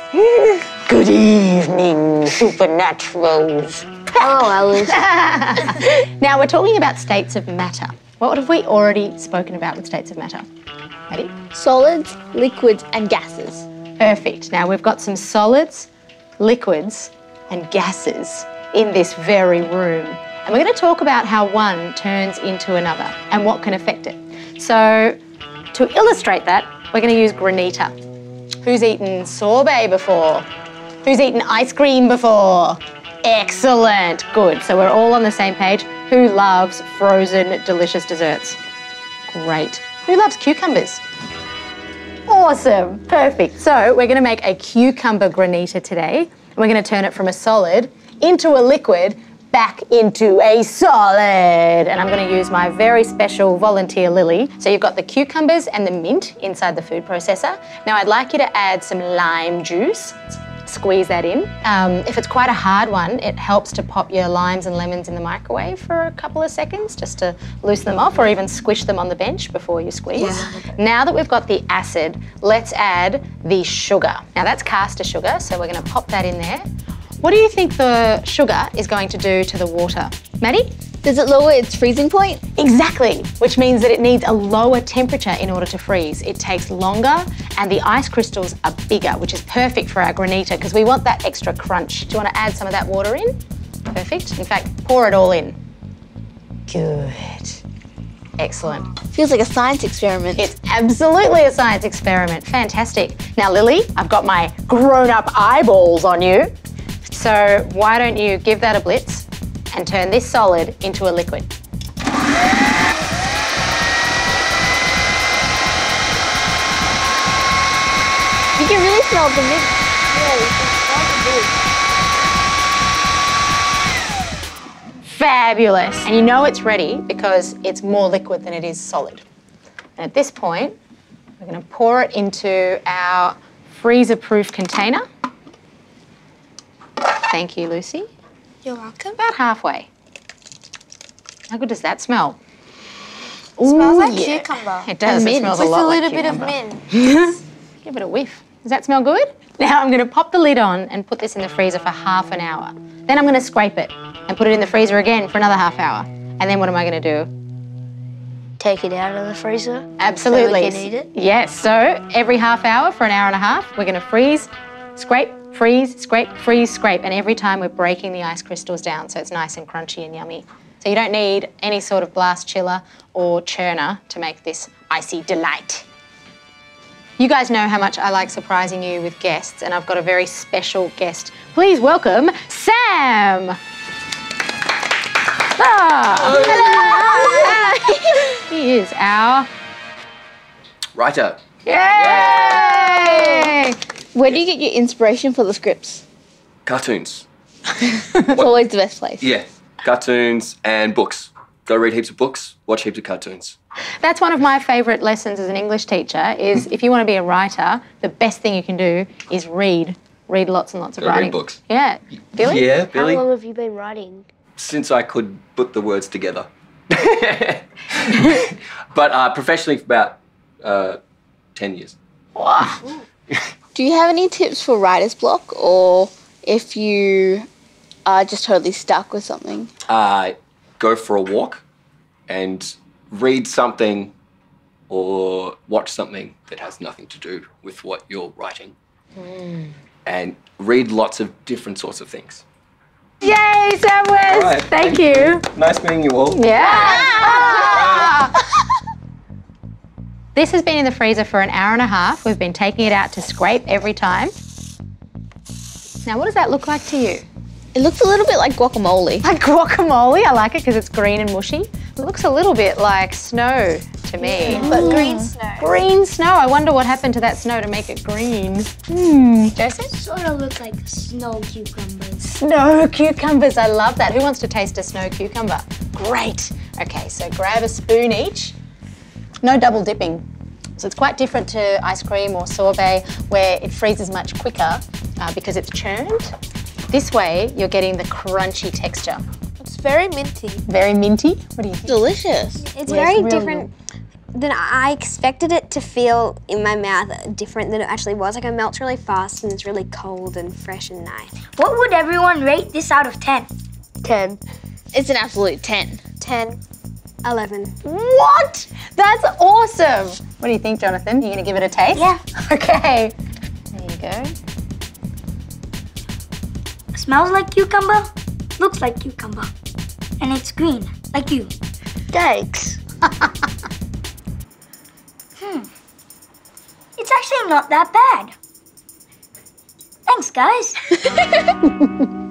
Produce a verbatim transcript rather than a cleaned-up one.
Good evening, supernaturals. Oh, Alice. Now, we're talking about states of matter. What have we already spoken about with states of matter? Ready? Solids, liquids, and gases. Perfect. Now, we've got some solids, liquids, and gases in this very room. And we're going to talk about how one turns into another and what can affect it. So, to illustrate that, we're going to use Granita. Who's eaten sorbet before? Who's eaten ice cream before? Excellent. Good. So we're all on the same page. Who loves frozen, delicious desserts? Great. Who loves cucumbers? Awesome. Perfect. So we're going to make a cucumber Granita today. We're going to turn it from a solid into a liquid back into a solid. And I'm going to use my very special volunteer Lily. So you've got the cucumbers and the mint inside the food processor. Now I'd like you to add some lime juice. Squeeze that in. Um, if it's quite a hard one, it helps to pop your limes and lemons in the microwave for a couple of seconds just to loosen them off, or even squish them on the bench before you squeeze. Yeah. Now that we've got the acid, let's add the sugar. Now that's caster sugar, so we're going to pop that in there. What do you think the sugar is going to do to the water? Maddie? Does it lower its freezing point? Exactly, which means that it needs a lower temperature in order to freeze. It takes longer and the ice crystals are bigger, which is perfect for our Granita because we want that extra crunch. Do you want to add some of that water in? Perfect. In fact, pour it all in. Good. Excellent. Feels like a science experiment. It's absolutely a science experiment. Fantastic. Now, Lily, I've got my grown-up eyeballs on you. So why don't you give that a blitz and turn this solid into a liquid. You can really smell the mix. Yeah, you can smell the mix. Fabulous. And you know it's ready because it's more liquid than it is solid. And at this point, we're going to pour it into our freezer-proof container. Thank you, Lucy. You're welcome. About halfway. How good does that smell? It smells like yeah. cucumber. It does. It smells a With lot a little like bit cucumber. of mint. Give it a whiff. Does that smell good? Now I'm going to pop the lid on and put this in the freezer for half an hour. Then I'm going to scrape it and put it in the freezer again for another half hour. And then what am I going to do? Take it out of the freezer? Absolutely. So we can eat it? Yes. So every half hour for an hour and a half, we're going to freeze, scrape, freeze, scrape, freeze, scrape. And every time we're breaking the ice crystals down so it's nice and crunchy and yummy. So you don't need any sort of blast chiller or churner to make this icy delight. You guys know how much I like surprising you with guests, and I've got a very special guest. Please welcome Sam. Ah, hello. He is our writer. Yay! Where do you get your inspiration for the scripts? Cartoons. It's always the best place. Yeah, cartoons and books. Go read heaps of books, watch heaps of cartoons. That's one of my favourite lessons as an English teacher is if you want to be a writer, the best thing you can do is read. Read lots and lots of Go writing. read books. Yeah. Billy? Yeah, Billy. How long have you been writing? Since I could put the words together. But uh, professionally for about uh, ten years. Wow. Do you have any tips for writer's block, or if you are just totally stuck with something? Uh, go for a walk and read something or watch something that has nothing to do with what you're writing. Mm. And read lots of different sorts of things. Yay, Sam West! Right, thank, thank you. you. Nice meeting you all. Yeah. Ah! This has been in the freezer for an hour and a half. We've been taking it out to scrape every time. Now, what does that look like to you? It looks a little bit like guacamole. Like guacamole? I like it because it's green and mushy. It looks a little bit like snow to me. Yeah, but green snow. Green snow. I wonder what happened to that snow to make it green. Hmm. Joseph? Sort of looks like snow cucumbers. Snow cucumbers. I love that. Who wants to taste a snow cucumber? Great. Okay, so grab a spoon each. No double dipping. So it's quite different to ice cream or sorbet where it freezes much quicker uh, because it's churned. This way, you're getting the crunchy texture. It's very minty. Very minty. What do you think? Delicious. It's Yeah, very it's real different then I expected it to feel in my mouth different than it actually was. Like it melts really fast and it's really cold and fresh and nice. What would everyone rate this out of ten? ten. It's an absolute ten. ten. eleven. What? That's awesome. What do you think, Jonathan? Are you going to give it a taste? Yeah. Okay. There you go. Smells like cucumber, looks like cucumber, and it's green, like you. Thanks. Hmm. It's actually not that bad. Thanks, guys.